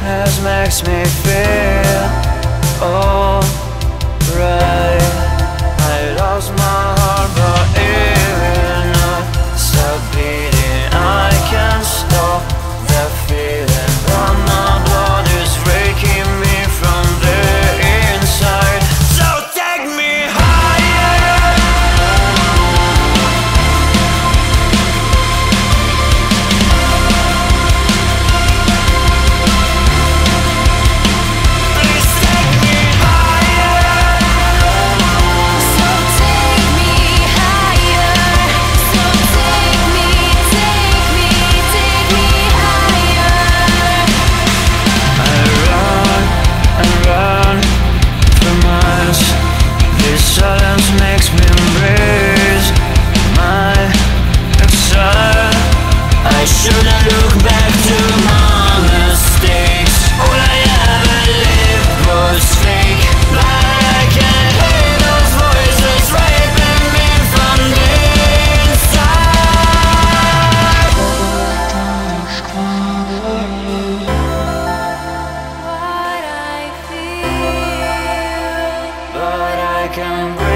has makes me feel alright. I lost my heart, but even I stop beating. I can't stop that feeling, but my blood is breaking me from the inside. So take me higher. Please take me higher. So take me higher. So take me higher. I run and run for miles. This silence makes me embrace my exile. I shouldn't look back to my mistakes. All I ever lived was fake, but I can hear those voices raping me from the inside. What I feel. But I can breathe.